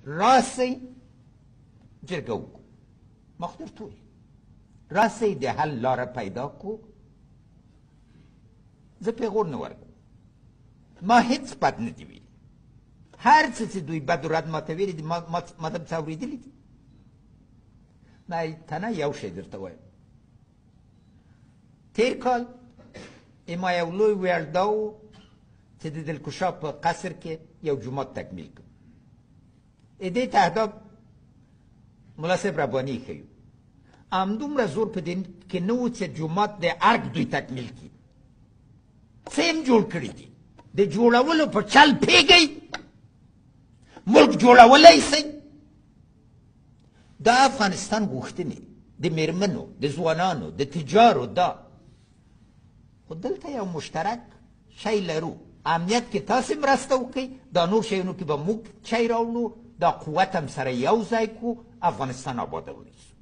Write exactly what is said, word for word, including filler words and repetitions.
راسئ جرګه وکړو ما خو درته وویل راسئ د حل لاره پیدا کړو زه پیغور نه ورکوم ما هیڅ بد نه دي ویلي هر څه چې دوی بد و رد ماته ویلي دي ما ما دم څه اورېدلي دي نه تنه یو شی درته وایم تیر کال ما یو لوی ویاړ دا و چې د دلکشا په قصر کې یو جومات تکمیل کړم دې ته اهداف ملا صاحب رباني ښیو همدومره زور په دې کې نه و چې جومات د ارګ دوی تکمیل کړي څه یې جوړ کړي دي د جوړولو په چل پوهېږئ ملک جوړولی سئ دا افغانستان غوښتنې د میرمنو د ځوانانو د تجارو دا خو دلته یو مشترک شی لرو امنیت کې تاسې مرسته وکړئ دا نور شیونو کې به موږ چی راوړو دا قوت هم سره یو ځای کړو افغانستان آبادولی شو